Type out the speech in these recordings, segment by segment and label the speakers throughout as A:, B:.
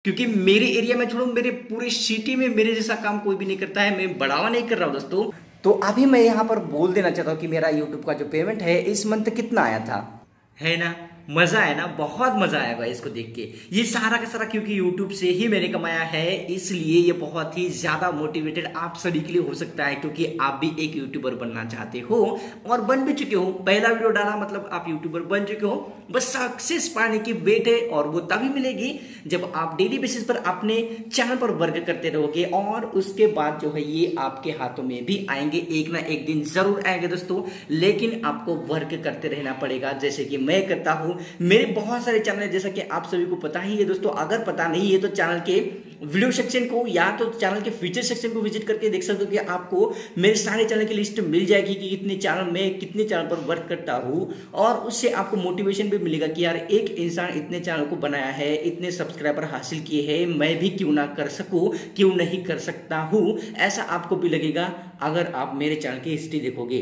A: क्योंकि मेरे एरिया में छोड़ो, मेरे पूरे सिटी में मेरे जैसा काम कोई भी नहीं करता है। मैं बढ़ावा नहीं कर रहा हूँ दोस्तों। तो अभी मैं यहाँ पर बोल देना चाहता हूँ कि मेरा यूट्यूब का जो पेमेंट है इस मंथ कितना आया था, है ना। मजा है ना, बहुत मजा आएगा इसको देख के। ये सारा का सारा क्योंकि YouTube से ही मैंने कमाया है, इसलिए ये बहुत ही ज्यादा मोटिवेटेड आप सभी के लिए हो सकता है, क्योंकि आप भी एक यूट्यूबर बनना चाहते हो और बन भी चुके हो। पहला वीडियो डाला मतलब आप यूट्यूबर बन चुके हो। बस सक्सेस पाने की वेट है, और वो तभी मिलेगी जब आप डेली बेसिस पर अपने चैनल पर वर्क करते रहोगे, और उसके बाद जो है ये आपके हाथों में भी आएंगे, एक ना एक दिन जरूर आएंगे दोस्तों। लेकिन आपको वर्क करते रहना पड़ेगा, जैसे कि मैं करता हूं। मेरे बहुत सारे चैनल है, जैसा कि आप सभी को पता ही है दोस्तों। अगर पता नहीं है तो चैनल के वीडियो सेक्शन को या तो चैनल के फीचर सेक्शन को विजिट करके देख सकते हो कि आपको मेरे सारे चैनल की लिस्ट मिल जाएगी कि कितने चैनल पर वर्क करता हूं। और उससे आपको मोटिवेशन भी मिलेगा कि यार एक इंसान इतने चैनल को बनाया है, इतने सब्सक्राइबर हासिल किए हैं, मैं भी क्यों ना कर सकूं, क्यों नहीं कर सकता हूं। ऐसा आपको भी लगेगा अगर आप मेरे चैनल की हिस्ट्री देखोगे।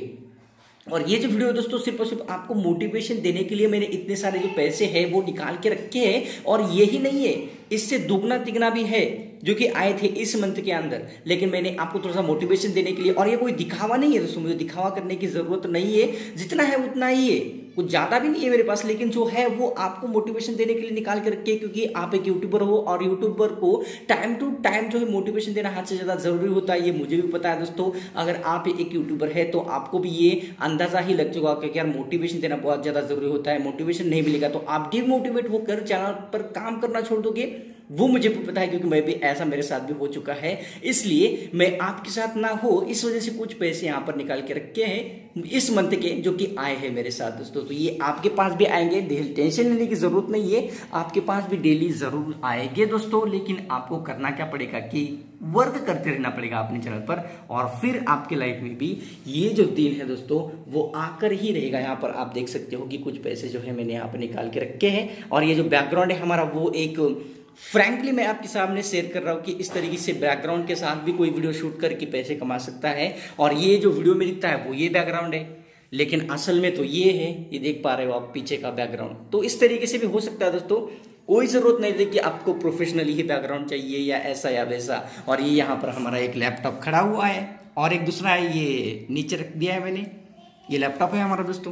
A: और ये जो वीडियो दोस्तों सिर्फ और सिर्फ आपको मोटिवेशन देने के लिए मैंने इतने सारे जो पैसे हैं वो निकाल के रखे हैं। और यही नहीं है, इससे दुगना तिगना भी है जो कि आए थे इस मंथ के अंदर। लेकिन मैंने आपको थोड़ा सा मोटिवेशन देने के लिए, और ये कोई दिखावा नहीं है दोस्तों, मुझे दिखावा करने की जरूरत नहीं है, जितना है उतना ही है, कुछ ज्यादा भी नहीं है मेरे पास। लेकिन जो है वो आपको मोटिवेशन देने के लिए निकाल के रखे, क्योंकि आप एक यूट्यूबर हो और यूट्यूबर को टाइम टू टाइम जो है मोटिवेशन देना हाथ से ज्यादा जरूरी होता है। ये मुझे भी पता है दोस्तों। अगर आप एक यूट्यूबर है तो आपको भी ये अंदाजा ही लग चुका है कि यार मोटिवेशन देना बहुत ज्यादा जरूरी होता है। मोटिवेशन नहीं मिलेगा तो आप डिमोटिवेट होकर चैनल पर काम करना छोड़ दोगे, वो मुझे भी पता है, क्योंकि मैं भी ऐसा मेरे साथ भी हो चुका है। इसलिए मैं आपके साथ ना हो इस वजह से कुछ पैसे यहाँ पर निकाल के रखे हैं इस मंथ के, जो कि आए हैं मेरे साथ दोस्तों। तो ये आपके पास भी आएंगे, टेंशन लेने की जरूरत नहीं है, आपके पास भी डेली जरूर आएंगे दोस्तों। लेकिन आपको करना क्या पड़ेगा कि वर्क करते रहना पड़ेगा अपने चैनल पर, और फिर आपके लाइफ में भी ये जो दिन है दोस्तों वो आकर ही रहेगा। यहाँ पर आप देख सकते हो कि कुछ पैसे जो है मैंने यहाँ पर निकाल के रखे हैं। और ये जो बैकग्राउंड है हमारा वो एक फ्रैंकली मैं आपके सामने शेयर कर रहा हूं कि इस तरीके से बैकग्राउंड के साथ भी कोई वीडियो शूट करके पैसे कमा सकता है। और ये जो वीडियो में दिखता है वो ये बैकग्राउंड है, लेकिन असल में तो ये है, ये देख पा रहे हो आप पीछे का बैकग्राउंड। तो इस तरीके से भी हो सकता है दोस्तों, कोई जरूरत नहीं है कि आपको प्रोफेशनली ही बैकग्राउंड चाहिए या ऐसा या वैसा। और ये यहाँ पर हमारा एक लैपटॉप खड़ा हुआ है, और एक दूसरा है ये नीचे रख दिया है मैंने, ये लैपटॉप है हमारा दोस्तों।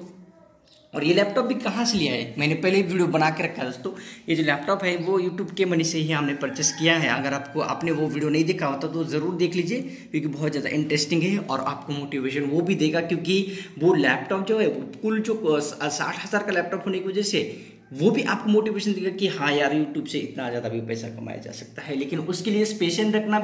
A: और ये लैपटॉप भी कहाँ से लिया है, मैंने पहले वीडियो बना के रखा है दोस्तों। ये जो लैपटॉप है वो यूट्यूब के मनी से ही हमने परचेस किया है। अगर आपको आपने वो वीडियो नहीं देखा होता तो ज़रूर देख लीजिए, क्योंकि बहुत ज़्यादा इंटरेस्टिंग है और आपको मोटिवेशन वो भी देगा। क्योंकि वो लैपटॉप जो है वो कुल जो 60,000 का लैपटॉप होने की वजह से वो भी आपको मोटिवेशन देगा कि हाँ यार यूट्यूब से इतना ज़्यादा भी पैसा कमाया जा सकता है। लेकिन उसके लिए स्पेशल रखना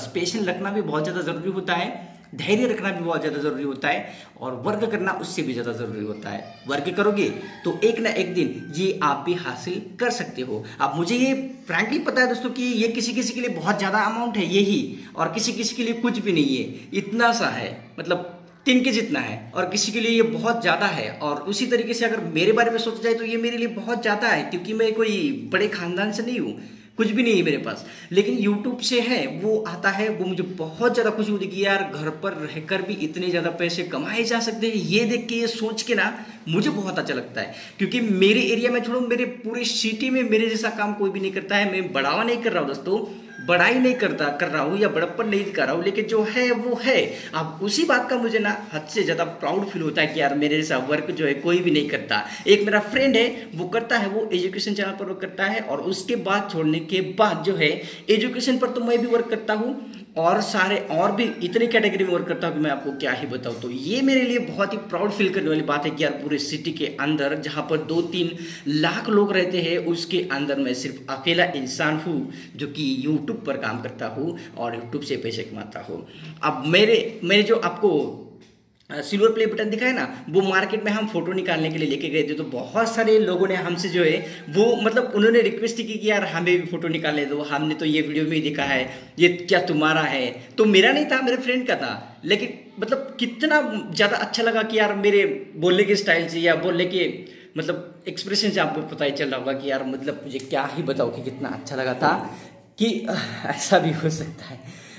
A: भी बहुत ज़्यादा ज़रूरी होता है, धैर्य रखना भी बहुत ज़्यादा ज़रूरी होता है, और वर्क करना उससे भी ज़्यादा ज़रूरी होता है। वर्क करोगे तो एक ना एक दिन ये आप भी हासिल कर सकते हो। अब मुझे ये फ्रैंकली पता है दोस्तों कि ये किसी किसी के लिए बहुत ज़्यादा अमाउंट है यही, और किसी किसी के लिए कुछ भी नहीं है, इतना सा है, मतलब तिनके जितना है, और किसी के लिए ये बहुत ज़्यादा है। और उसी तरीके से अगर मेरे बारे में सोचा जाए तो ये मेरे लिए बहुत ज़्यादा है, क्योंकि मैं कोई बड़े खानदान से नहीं हूँ, कुछ भी नहीं है मेरे पास। लेकिन YouTube से है वो आता है, वो मुझे बहुत ज़्यादा खुशी होती है कि यार घर पर रहकर भी इतने ज़्यादा पैसे कमाए जा सकते हैं। ये देख के, ये सोच के ना मुझे बहुत अच्छा लगता है, क्योंकि मेरे एरिया में छोड़ो, मेरे पूरे सिटी में मेरे जैसा काम कोई भी नहीं करता है। मैं बढ़ावा नहीं कर रहा हूँ दोस्तों, बड़ाई नहीं कर रहा हूँ या बड़प्पन नहीं दिखा रहा हूँ, लेकिन जो है वो है। अब उसी बात का मुझे ना हद से ज़्यादा प्राउड फील होता है कि यार मेरे जैसा वर्क जो है कोई भी नहीं करता। एक मेरा फ्रेंड है वो करता है, वो एजुकेशन चैनल पर वर्क करता है, और उसके बाद छोड़ने के बाद जो है एजुकेशन पर तो मैं भी वर्क करता हूँ, और सारे और भी इतने कैटेगरी में वर्क करता हूँ कि मैं आपको क्या ही बताऊँ। तो ये मेरे लिए बहुत ही प्राउड फील करने वाली बात है कि यार पूरे सिटी के अंदर जहाँ पर 2-3 लाख लोग रहते हैं उसके अंदर मैं सिर्फ अकेला इंसान हूँ जो कि यूट्यूब पर काम करता हूँ और यूट्यूब से पैसे कमाता हूँ। अब मेरे जो आपको सिल्वर प्ले बटन दिखा है ना, वो मार्केट में हम फोटो निकालने के लिए लेके गए थे। तो बहुत सारे लोगों ने हमसे जो है वो मतलब उन्होंने रिक्वेस्ट की कि यार हमें भी फोटो निकालने दो, हमने तो ये वीडियो में ही देखा है, ये क्या तुम्हारा है? तो मेरा नहीं था, मेरे फ्रेंड का था। लेकिन मतलब कितना ज़्यादा अच्छा लगा कि यार मेरे बोलने के स्टाइल से या बोलने के मतलब एक्सप्रेशन से आपको पता ही चल रहा होगा कि यार मतलब मुझे क्या ही बताओ कि कितना अच्छा लगा था कि ऐसा भी हो सकता है।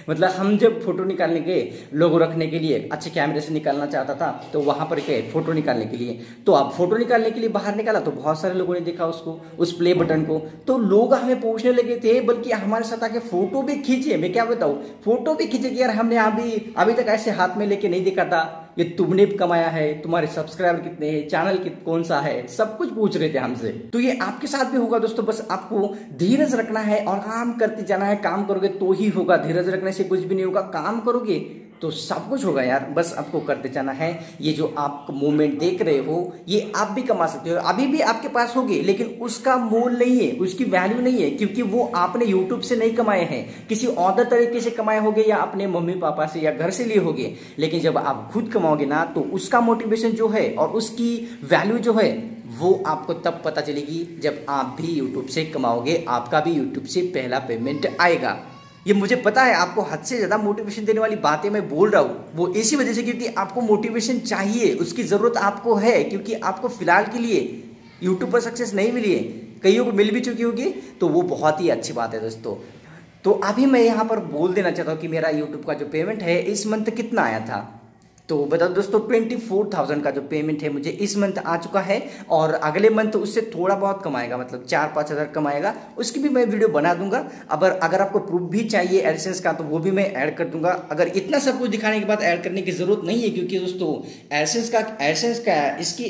A: मतलब हम जब फोटो निकालने के लोगो रखने के लिए अच्छे कैमरे से निकालना चाहता था, तो वहां पर क्या फोटो निकालने के लिए, तो अब फोटो निकालने के लिए बाहर निकाला तो बहुत सारे लोगों ने देखा उसको, उस प्ले बटन को, तो लोग हमें पूछने लगे थे, बल्कि हमारे साथ आके फोटो भी खींचे। मैं क्या बताऊं, फोटो भी खींचे कि यार हमने अभी तक ऐसे हाथ में लेके नहीं देखा था, ये तुमने कमाया है, तुम्हारे सब्सक्राइबर कितने हैं, चैनल कौन सा है, सब कुछ पूछ रहे थे हमसे। तो ये आपके साथ भी होगा दोस्तों, बस आपको धीरज रखना है और काम करते जाना है। काम करोगे तो ही होगा, धीरज रखने से कुछ भी नहीं होगा। काम करोगे तो सब कुछ होगा यार, बस आपको करते जाना है। ये जो आप मूवमेंट देख रहे हो, ये आप भी कमा सकते हो, अभी भी आपके पास होगी, लेकिन उसका मोल नहीं है, उसकी वैल्यू नहीं है, क्योंकि वो आपने यूट्यूब से नहीं कमाए हैं, किसी और तरीके से कमाए होंगे, या अपने मम्मी पापा से या घर से लिए होंगे। लेकिन जब आप खुद कमाओगे ना, तो उसका मोटिवेशन जो है और उसकी वैल्यू जो है, वो आपको तब पता चलेगी जब आप भी यूट्यूब से कमाओगे, आपका भी यूट्यूब से पहला पेमेंट आएगा। ये मुझे पता है, आपको हद से ज्यादा मोटिवेशन देने वाली बातें मैं बोल रहा हूँ, वो इसी वजह से क्योंकि आपको मोटिवेशन चाहिए, उसकी जरूरत आपको है, क्योंकि आपको फिलहाल के लिए यूट्यूब पर सक्सेस नहीं मिली है, कईयों को मिल भी चुकी होगी, तो वो बहुत ही अच्छी बात है दोस्तों। तो अभी मैं यहाँ पर बोल देना चाहता हूँ कि मेरा यूट्यूब का जो पेमेंट है इस मंथ कितना आया था। तो बता दोस्तों, 24,000 का जो पेमेंट है मुझे इस मंथ आ चुका है, और अगले मंथ उससे थोड़ा बहुत कमाएगा, मतलब 4-5 हज़ार कमाएगा। उसकी भी मैं वीडियो बना दूंगा। अगर आपको प्रूफ भी चाहिए एडसेंस का, तो वो भी मैं ऐड कर दूंगा। अगर इतना सब कुछ दिखाने के बाद ऐड करने की जरूरत नहीं है, क्योंकि दोस्तों एडसेंस का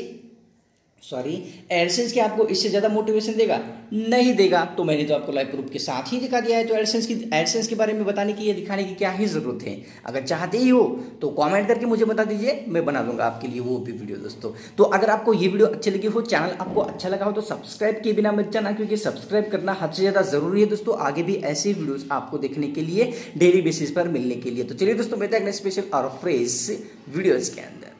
A: एडसेंस के आपको इससे ज्यादा मोटिवेशन देगा नहीं देगा। तो मैंने तो आपको लाइव प्रूफ के साथ ही दिखा दिया है, तो एडसेंस के बारे में बताने की, ये दिखाने की क्या ही जरूरत है। अगर चाहते ही हो तो कमेंट करके मुझे बता दीजिए, मैं बना दूंगा आपके लिए वो भी वीडियो दोस्तों। तो अगर आपको ये वीडियो अच्छी लगी हो, चैनल आपको अच्छा लगा हो, तो सब्सक्राइब किए बिना मत जाना, क्योंकि सब्सक्राइब करना हद से ज्यादा जरूरी है दोस्तों, आगे भी ऐसे वीडियोस आपको देखने के लिए, डेली बेसिस पर मिलने के लिए। तो चलिए दोस्तों, मिलते हैं अगले स्पेशल और फ्रेश वीडियोस के अंदर।